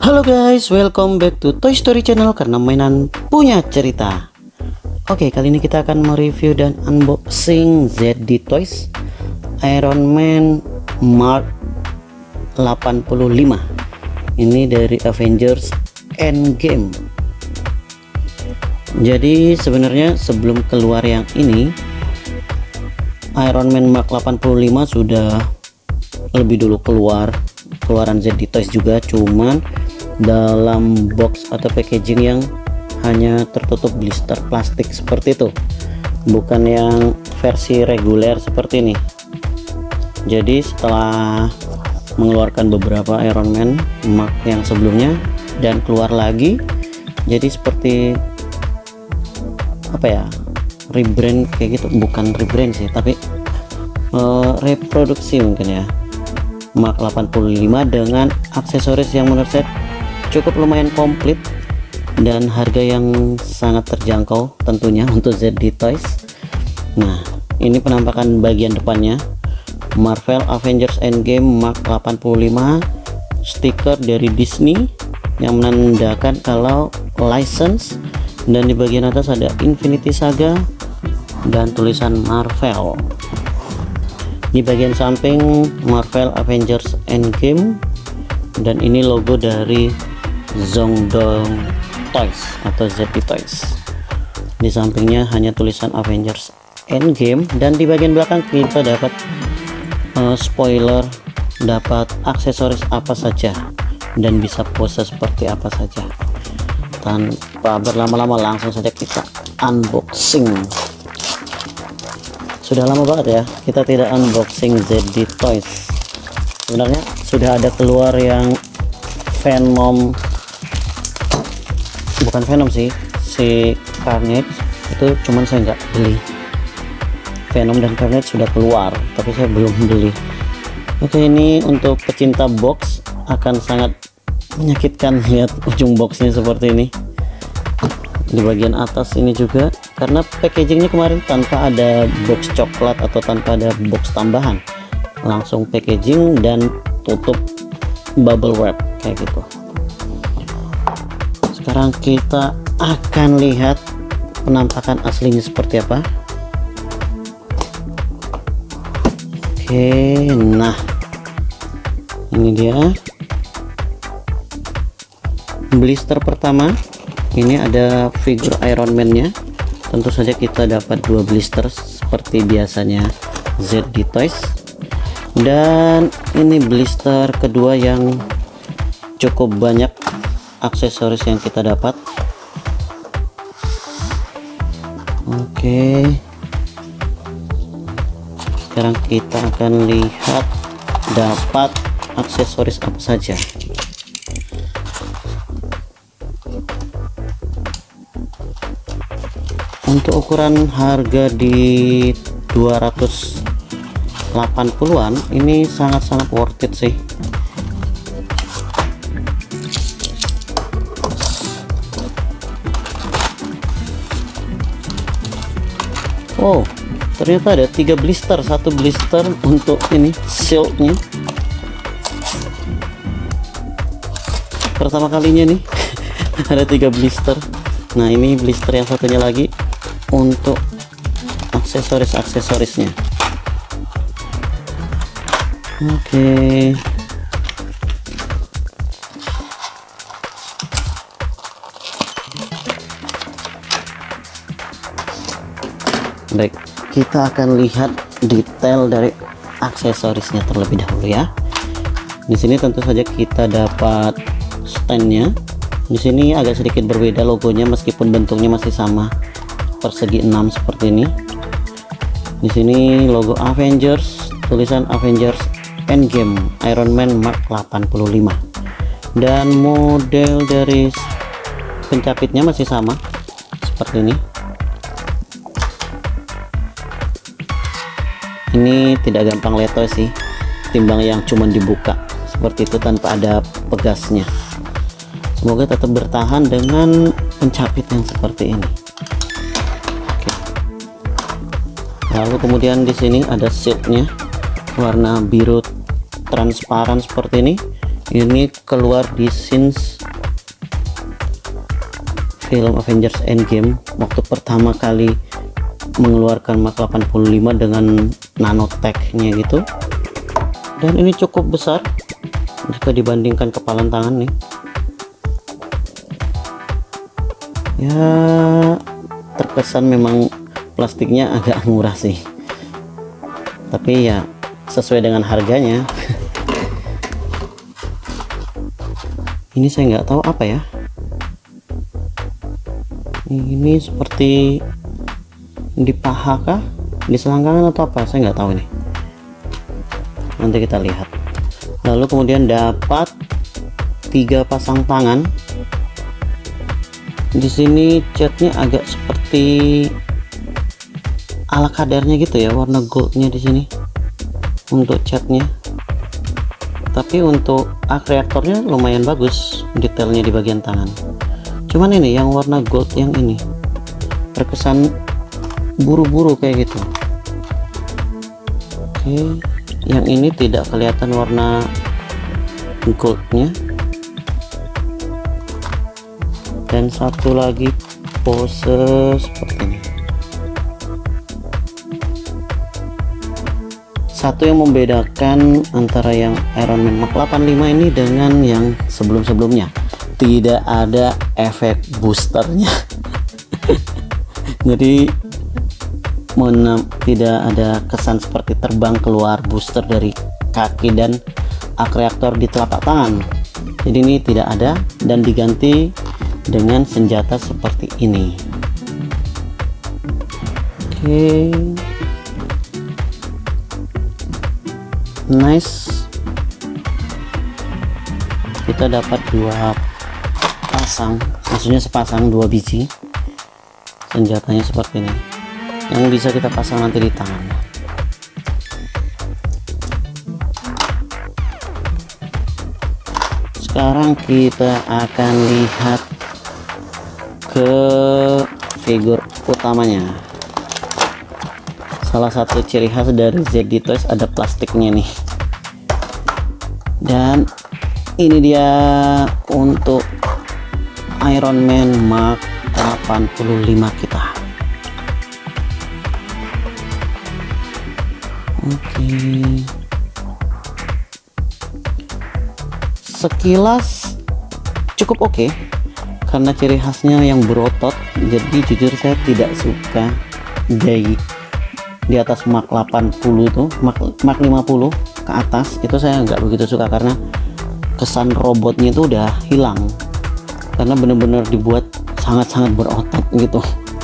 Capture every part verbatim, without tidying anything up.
Halo guys, welcome back to Toy Story Channel karena mainan punya cerita. Oke, kali ini kita akan mereview dan unboxing Z D Toys Iron Man Mark delapan puluh lima. Ini dari Avengers Endgame. Jadi sebenarnya sebelum keluar yang ini, Iron Man Mark delapan puluh lima sudah lebih dulu keluar, keluaran Z D Toys juga, cuman dalam box atau packaging yang hanya tertutup blister plastik seperti itu, bukan yang versi reguler seperti ini. Jadi setelah mengeluarkan beberapa Iron Man Mark yang sebelumnya dan keluar lagi, jadi seperti apa ya, rebrand kayak gitu, bukan rebrand sih tapi uh, reproduksi mungkin ya, Mark delapan puluh lima dengan aksesoris yang menurut saya cukup lumayan komplit dan harga yang sangat terjangkau tentunya untuk Z D Toys. Nah, ini penampakan bagian depannya, Marvel Avengers Endgame Mark delapan puluh lima, stiker dari Disney yang menandakan kalau license, dan di bagian atas ada Infinity Saga dan tulisan Marvel. Di bagian samping Marvel Avengers Endgame, dan ini logo dari Zongdong Toys atau Z D Toys. Di sampingnya hanya tulisan Avengers Endgame, dan di bagian belakang kita dapat uh, spoiler, dapat aksesoris apa saja dan bisa pose seperti apa saja. Tanpa berlama-lama langsung saja kita unboxing. Sudah lama banget ya kita tidak unboxing Z D Toys. Sebenarnya sudah ada keluar yang Venom, bukan Venom sih, si Carnage itu, cuman saya nggak beli. Venom dan Carnage sudah keluar tapi saya belum beli. Oke, ini untuk pecinta box akan sangat menyakitkan lihat ujung boxnya seperti ini. Di bagian atas ini juga, karena packagingnya kemarin tanpa ada box coklat atau tanpa ada box tambahan, langsung packaging dan tutup bubble wrap kayak gitu. Sekarang kita akan lihat penampakan aslinya seperti apa. Oke, nah ini dia blister pertama. Ini ada figur Iron Man nya. Tentu saja kita dapat dua blister seperti biasanya Z D Toys. Dan ini blister kedua yang cukup banyak aksesoris yang kita dapat. Oke, sekarang kita akan lihat dapat aksesoris apa saja. Untuk ukuran harga di dua ratus delapan puluhan ini sangat-sangat worth it sih. Oh, ternyata ada tiga blister, satu blister untuk ini shieldnya. Pertama kalinya nih ada tiga blister. Nah, ini blister yang satunya lagi untuk aksesoris-aksesorisnya. Oke, baik, kita akan lihat detail dari aksesorisnya terlebih dahulu ya. Di sini tentu saja kita dapat standnya. Di sini agak sedikit berbeda logonya, meskipun bentuknya masih sama, persegi enam seperti ini. Di sini logo Avengers, tulisan Avengers Endgame Iron Man Mark delapan puluh lima, dan model dari pencapitnya masih sama seperti ini. Ini tidak gampang leto sih, timbang yang cuman dibuka seperti itu tanpa ada pegasnya. Semoga tetap bertahan dengan pencapit yang seperti ini. Oke. Lalu kemudian di sini ada shieldnya warna biru transparan seperti ini. Ini keluar di scenes film Avengers Endgame waktu pertama kali mengeluarkan Mark delapan puluh lima dengan nanotech-nya gitu. Dan ini cukup besar jika dibandingkan kepalan tangan nih. Ya, terkesan memang plastiknya agak murah sih, tapi ya sesuai dengan harganya. Ini saya nggak tahu apa ya, ini seperti di paha kah, di selangkangan atau apa, saya nggak tahu ini, nanti kita lihat. Lalu kemudian dapat tiga pasang tangan. Di sini catnya agak seperti ala kadarnya gitu ya, warna goldnya di sini untuk catnya. Tapi untuk arc reaktornya lumayan bagus detailnya di bagian tangan. Cuman ini yang warna gold yang ini terkesan buru-buru kayak gitu. Oke, yang ini tidak kelihatan warna goldnya. Dan satu lagi pose seperti ini. Satu yang membedakan antara yang Iron Man Mark delapan puluh lima ini dengan yang sebelum-sebelumnya, tidak ada efek boosternya. Jadi menam, tidak ada kesan seperti terbang keluar booster dari kaki dan arc reaktor di telapak tangan. Jadi ini tidak ada dan diganti dengan senjata seperti ini. Oke, nice. Kita dapat dua pasang, maksudnya sepasang dua biji senjatanya seperti ini, yang bisa kita pasang nanti di tangan. Sekarang kita akan lihat ke figur utamanya. Salah satu ciri khas dari Z D Toys ada plastiknya nih. Dan ini dia untuk Iron Man Mark delapan puluh lima kita. Oke. Sekilas cukup oke karena ciri khasnya yang berotot. Jadi jujur saya tidak suka dari di atas Mark delapan puluh tuh, Mark, Mark lima puluh ke atas itu saya nggak begitu suka karena kesan robotnya itu udah hilang, karena bener-bener dibuat sangat-sangat berotot gitu.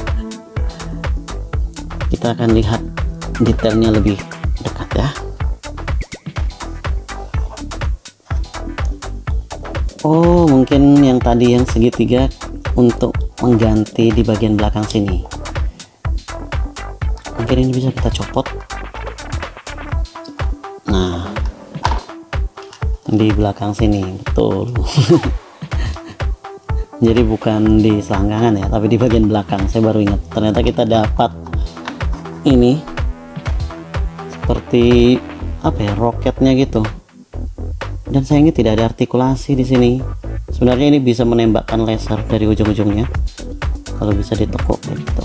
Kita akan lihat detailnya lebih dekat ya. Oh, mungkin yang tadi yang segitiga untuk mengganti di bagian belakang sini. Mungkin ini bisa kita copot. Nah, di belakang sini, betul. Jadi bukan di selangkangan ya, tapi di bagian belakang. Saya baru ingat, ternyata kita dapat ini seperti apa ya, roketnya gitu. Dan sayangnya tidak ada artikulasi di sini. Sebenarnya ini bisa menembakkan laser dari ujung-ujungnya kalau bisa ditekuk gitu.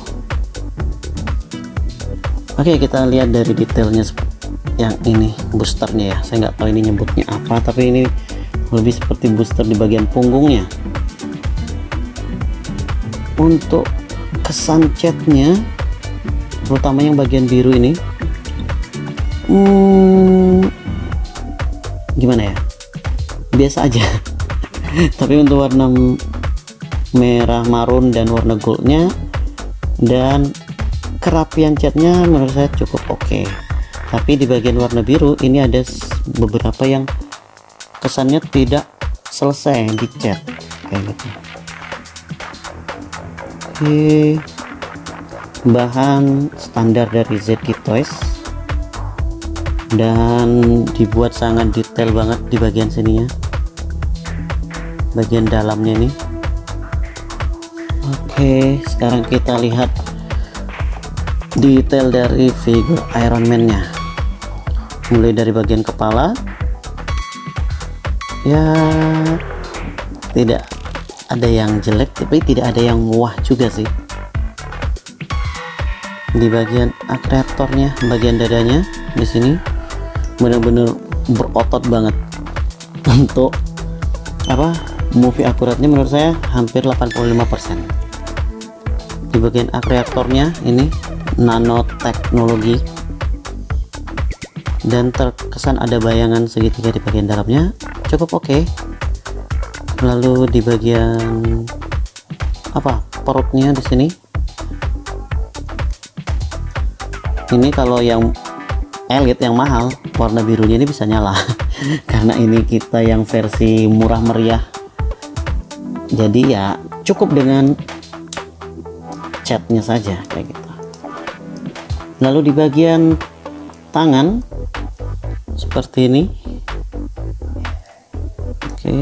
Oke, kita lihat dari detailnya yang ini boosternya ya. Saya nggak tahu ini nyebutnya apa, tapi ini lebih seperti booster di bagian punggungnya. Untuk kesan catnya, terutama yang bagian biru ini, hmm, gimana ya? Biasa aja. Tapi untuk warna merah, marun, dan warna goldnya dan kerapian catnya menurut saya cukup oke. Tapi di bagian warna biru ini ada beberapa yang kesannya tidak selesai dicat kayak gitu. Oke, bahan standar dari Z D Toys dan dibuat sangat detail banget di bagian sininya, bagian dalamnya nih. Oke, sekarang kita lihat detail dari figur Iron Man nya, mulai dari bagian kepala, ya tidak ada yang jelek tapi tidak ada yang wah juga sih. Di bagian akreatornya, bagian dadanya di sini benar-benar berotot banget untuk apa, movie akuratnya menurut saya hampir delapan puluh lima persen. Di bagian akreatornya ini nanoteknologi dan terkesan ada bayangan segitiga di bagian dalamnya, cukup oke. Lalu di bagian apa, perutnya di sini ini kalau yang elite yang mahal warna birunya ini bisa nyala karena ini kita yang versi murah meriah, jadi ya cukup dengan catnya saja kayak gitu. Lalu di bagian tangan seperti ini, oke,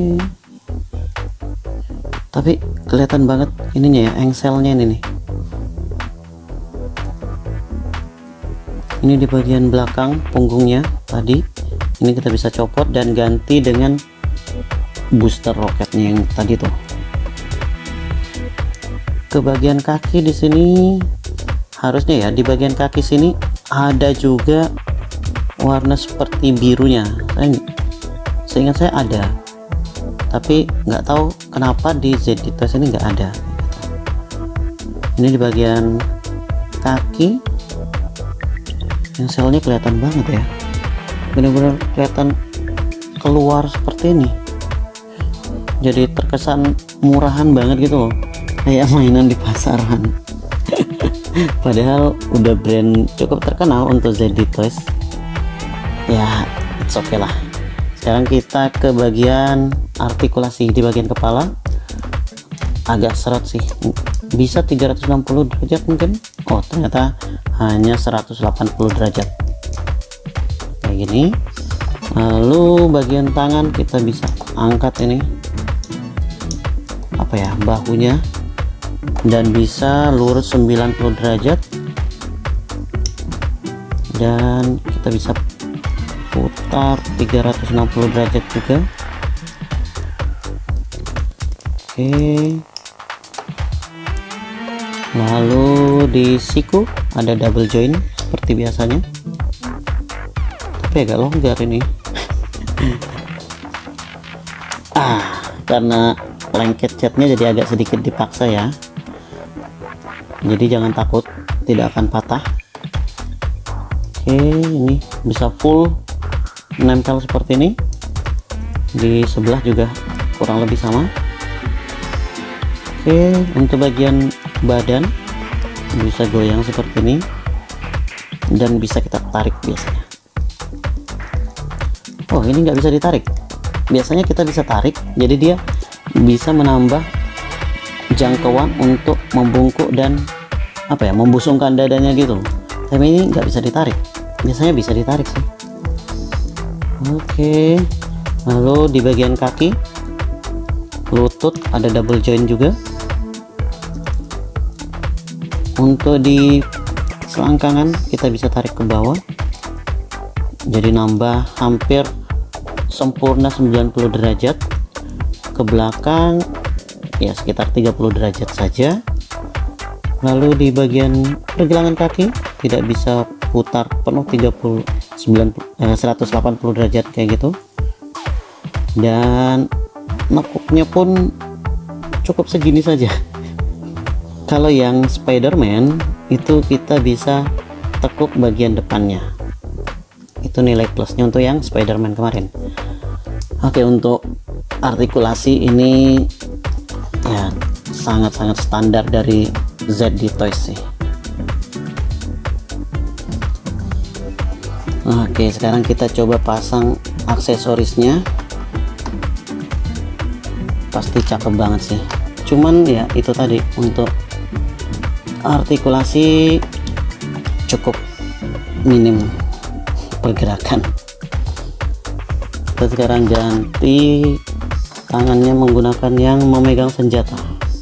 tapi kelihatan banget ininya ya, engselnya ini nih. Ini di bagian belakang punggungnya tadi, ini kita bisa copot dan ganti dengan booster roketnya yang tadi tuh. Ke bagian kaki di sini harusnya ya, di bagian kaki sini ada juga warna seperti birunya. Saya seingat saya ada, tapi nggak tahu kenapa di Z D Toys ini nggak ada. Ini di bagian kaki yang selnya kelihatan banget ya, benar-benar kelihatan keluar seperti ini, jadi terkesan murahan banget gitu loh, kayak mainan di pasaran. Padahal udah brand cukup terkenal untuk Z D Toys ya, it's okay lah. Sekarang kita ke bagian artikulasi. Di bagian kepala agak seret sih, bisa tiga ratus enam puluh derajat mungkin, oh ternyata hanya seratus delapan puluh derajat kayak gini. Lalu bagian tangan kita bisa angkat ini apa ya, bahunya, dan bisa lurus sembilan puluh derajat, dan kita bisa putar tiga ratus enam puluh derajat juga. Oke, lalu di siku ada double joint seperti biasanya, tapi agak longgar ini. Ah, karena lengket catnya jadi agak sedikit dipaksa ya, jadi jangan takut, tidak akan patah. Oke, ini bisa full nempel seperti ini. Di sebelah juga kurang lebih sama. Oke, untuk bagian badan bisa goyang seperti ini dan bisa kita tarik biasanya. Oh, ini nggak bisa ditarik, biasanya kita bisa tarik, jadi dia bisa menambah jangkauan untuk membungkuk dan apa ya, membusungkan dadanya gitu. Tapi ini nggak bisa ditarik, biasanya bisa ditarik sih. Oke, lalu di bagian kaki lutut ada double joint juga. Untuk di selangkangan kita bisa tarik ke bawah, jadi nambah hampir sempurna sembilan puluh derajat. Ke belakang ya sekitar tiga puluh derajat saja. Lalu di bagian pergelangan kaki tidak bisa putar penuh tiga puluh sembilan eh, seratus delapan puluh derajat kayak gitu, dan nekuknya pun cukup segini saja. Kalau yang Spider-Man itu kita bisa tekuk bagian depannya, itu nilai plusnya untuk yang Spider-Man kemarin. Oke, untuk artikulasi ini ya sangat-sangat standar dari Z D Toys sih. Oke, sekarang kita coba pasang aksesorisnya. Pasti cakep banget sih, cuman ya itu tadi, untuk artikulasi cukup minim pergerakan. Kita sekarang ganti tangannya menggunakan yang memegang senjata.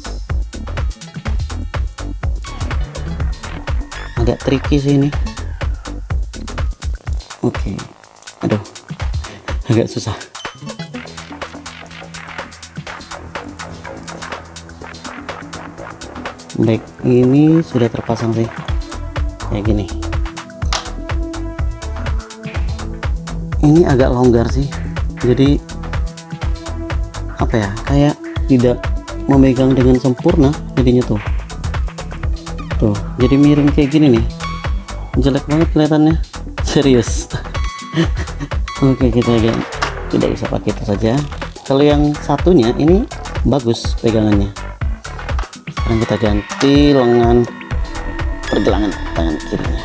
Agak tricky sih ini. Oke, aduh, agak susah. back ini sudah terpasang sih kayak gini. Ini agak longgar sih, jadi apa ya, kayak tidak memegang dengan sempurna jadinya tuh tuh jadi miring kayak gini nih, jelek banget kelihatannya, serius. Oke, kita agak tidak bisa pakai itu saja. Kalau yang satunya ini bagus pegangannya. Sekarang kita ganti lengan pergelangan tangan kirinya.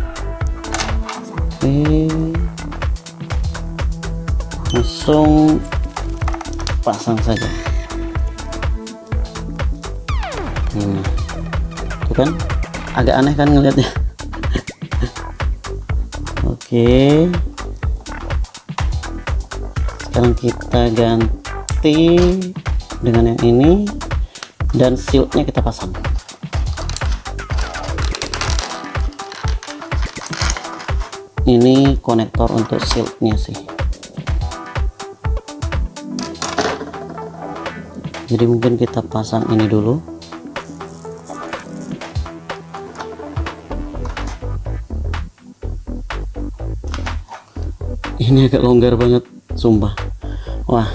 Oke, langsung pasang saja. Hmm. Tuh kan agak aneh kan ngelihatnya. Oke, sekarang kita ganti dengan yang ini dan shieldnya kita pasang. Ini konektor untuk shieldnya sih, jadi mungkin kita pasang ini dulu. Ini agak longgar banget sumpah, wah.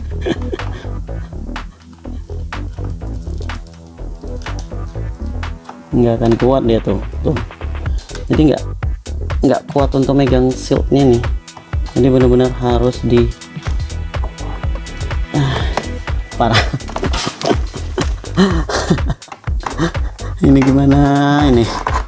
Nggak akan kuat dia tuh tuh jadi nggak nggak kuat untuk megang shieldnya nih, jadi benar-benar harus di ah, parah. Ini gimana ini,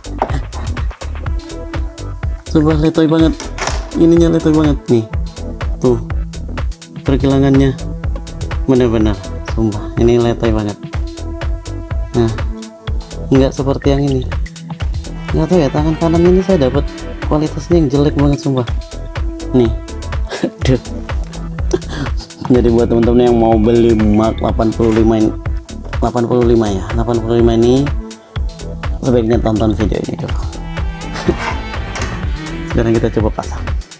sumpah letoy banget, ininya letoy banget nih tuh pergelangannya, bener-bener sumpah ini letoy banget. Nah, nggak seperti yang ini, nggak tahu ya, tangan kanan ini saya dapat kualitasnya yang jelek banget sumpah nih. Aduh. Jadi buat teman-teman yang mau beli Mark delapan puluh lima ini, delapan puluh lima ya delapan puluh lima ini sebaiknya tonton video ini dulu. Sekarang kita coba pasang.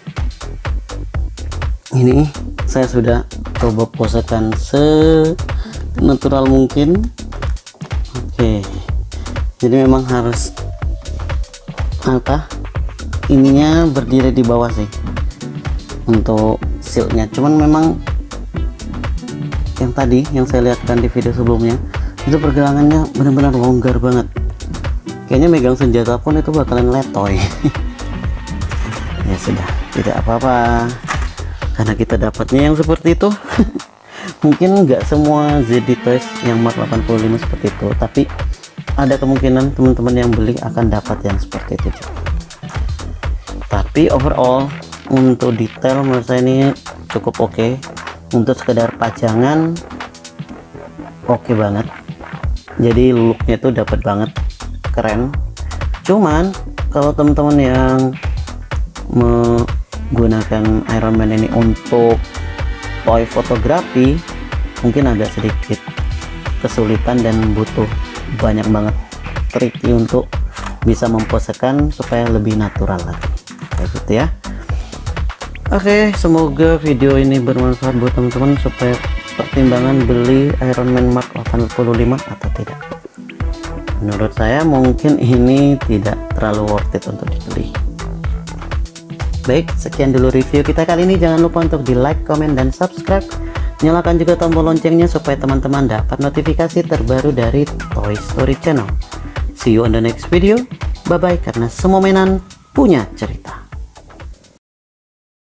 Ini saya sudah coba posekan senatural mungkin. Oke, jadi memang harus apa, ininya berdiri di bawah sih untuk shieldnya, cuman memang yang tadi yang saya lihatkan di video sebelumnya itu pergelangannya benar-benar longgar banget, kayaknya megang senjata pun itu bakalan letoy. Ya sudah, tidak apa-apa karena kita dapatnya yang seperti itu. Mungkin nggak semua Z D Toys yang Mark delapan puluh lima seperti itu, tapi ada kemungkinan teman-teman yang beli akan dapat yang seperti itu juga. Tapi overall untuk detail menurut saya ini cukup oke okay. Untuk sekedar pajangan oke okay banget, jadi looknya tuh dapat banget, keren. Cuman kalau teman-teman yang menggunakan Iron Man ini untuk toy fotografi mungkin agak sedikit kesulitan dan butuh banyak banget tricky untuk bisa memposekan supaya lebih natural lagi kayak gitu ya. Oke, semoga video ini bermanfaat buat teman-teman supaya pertimbangan beli Iron Man Mark delapan puluh lima atau tidak. Menurut saya mungkin ini tidak terlalu worth it untuk dibeli. Baik, sekian dulu review kita kali ini. Jangan lupa untuk di like, comment, dan subscribe. Nyalakan juga tombol loncengnya supaya teman-teman dapat notifikasi terbaru dari Toy Story Channel. See you on the next video. Bye bye, karena semua mainan punya cerita.